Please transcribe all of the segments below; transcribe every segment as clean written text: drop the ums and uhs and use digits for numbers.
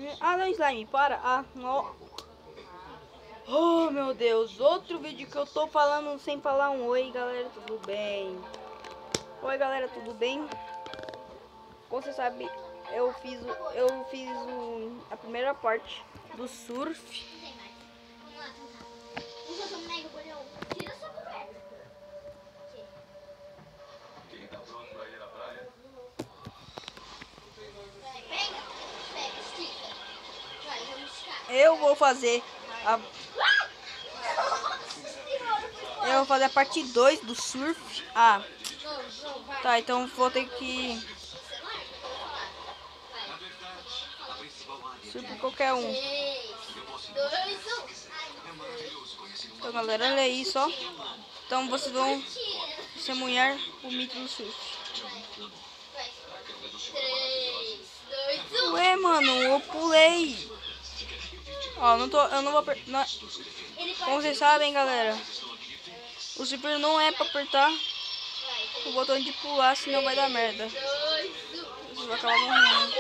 Ah, não, slime, para. Ah, não. Oh, meu Deus. Outro vídeo que eu tô falando sem falar um oi, galera. Tudo bem? Oi, galera, tudo bem? Como você sabe, eu fiz a primeira parte do surf. Eu vou fazer a parte 2 do surf. Ah, tá, então vou ter que surf qualquer um. Então, galera, olha aí só. Então vocês vão testemunhar o mito do surf. Ué, mano, eu pulei. Ó, eu não vou apertar. Como vocês sabem, galera, o super não é pra apertar o botão de pular, senão vai dar merda. Você vai acabar morrendo.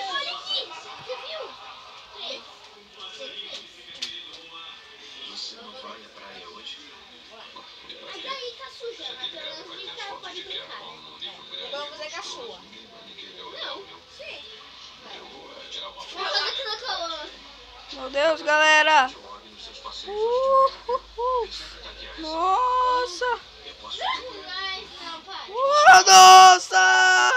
Vamos fazer cachorro. Meu Deus, galera. Nossa. Nossa.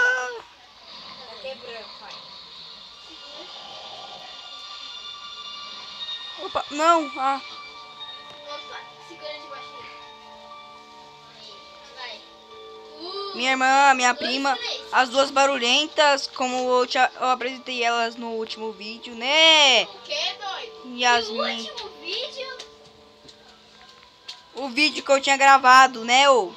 Opa, não. Ah. Minha irmã, minha prima, as duas barulhentas, como eu apresentei elas no último vídeo, né? Que doido? Yasmin. No último vídeo? O vídeo que eu tinha gravado, né, ô?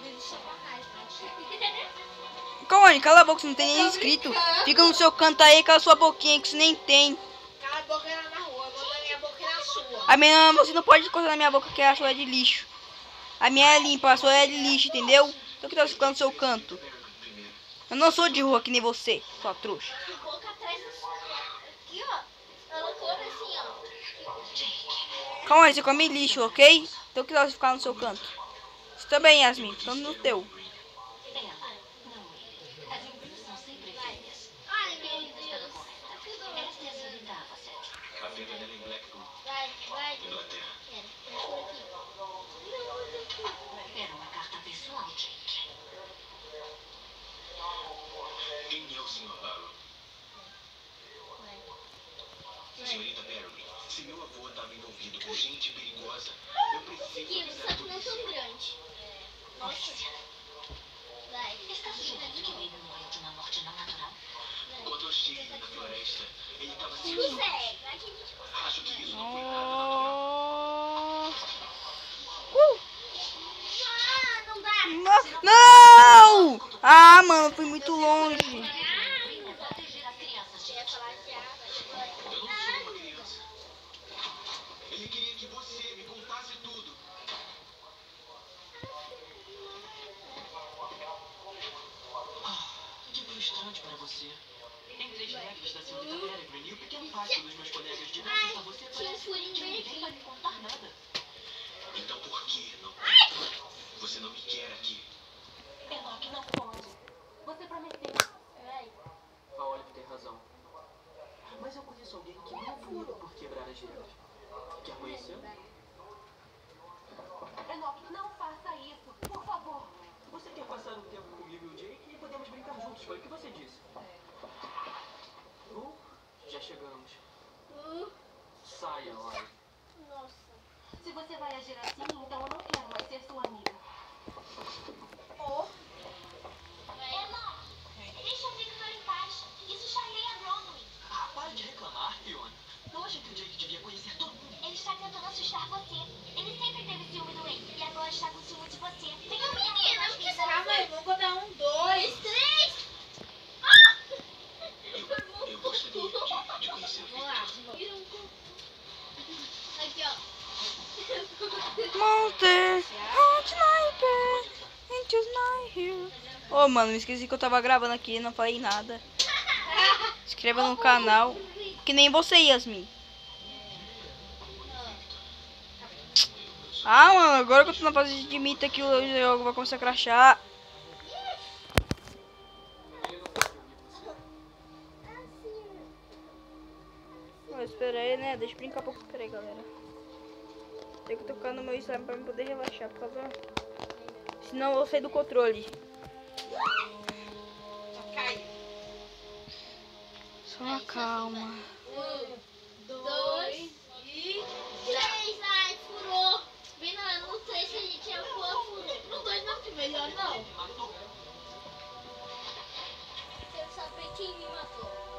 Cone, cala a boca, você não tem nem inscrito. Fica no seu canto aí, cala sua boquinha, que você nem tem. Cala a boca na rua, bota minha boca na sua. A minha, você não pode encostar na minha boca, que a sua é de lixo. A minha é limpa, a sua é de lixo, entendeu? Então que tá ficando no seu canto. Eu não sou de rua que nem você, sua trouxa. Boca atrás da sua. Aqui, ó. Ela come assim, ó. Calma aí, você come lixo, ok? Então que tá ficar no seu canto. Você também, Yasmin, ficando no teu. Ai, meu Deus. Vai. Era uma carta pessoal, Jake. Quem é o Sr. Barrow? Senhorita Barry, se meu avô estava envolvido com gente perigosa, eu preciso Só avisar que não tão grande. Nossa. Vai. Está sugerindo que o Amy morreu de uma morte não natural? Quando eu estive na floresta, ele estava se Isso é. Aqui a gente Acho que isso não foi nada natural. não dá. Não! Ah, mano, fui muito longe. Proteger as crianças, gente. Eu não sou uma criança. Ele queria que você me contasse tudo. Que frustrante para você. Entre as regras da senhorita Peregrine e o pequeno pacto dos meus colegas de braços a você parece que ninguém vai me contar nada. Então por que não? Você não me quer aqui. Enoch, não pode. Você prometeu. A Olive tem razão. Mas eu conheço alguém que não foi por quebrar as regras. Quer conhecer? Enoch, não faça isso. Por favor. Você quer passar um tempo comigo e o Jake e podemos brincar juntos, foi o que você disse. Já chegamos. Saia, Olive. Nossa. Se você vai agir assim, então eu não quero mais ser sua amiga. Deixa o Victor em paz. Isso chateia Bronwyn. Pare de reclamar, Fiona. Não acha que o Jake devia conhecer todo mundo? Ele está tentando assustar você. Ele sempre teve ciúme do Wayne e agora está com ciúme de você. Fica menina, o que será? Calma aí, vamos contar 1, 2, 3. Eu gostaria de conhecer o Vamos lá. Aqui, ó. Monster, hot sniper, into my hill. Ô, mano, me esqueci que eu tava gravando aqui, não falei nada. Inscreva no canal, que nem você, Yasmin. Ah, mano, agora que eu tô na fase de mita aqui, o jogo vai começar a crashar. Espera aí, né? Deixa eu brincar um pouco. Espera aí, galera. Tem que tocar no meu slime pra eu poder relaxar, por favor. Senão eu vou sair do controle. Só calma. 1, 2 e 3. Ai, furou. Bem no 3 que a gente ia pôr, furou. No 2 não foi melhor, não. Seu sapetinho me matou.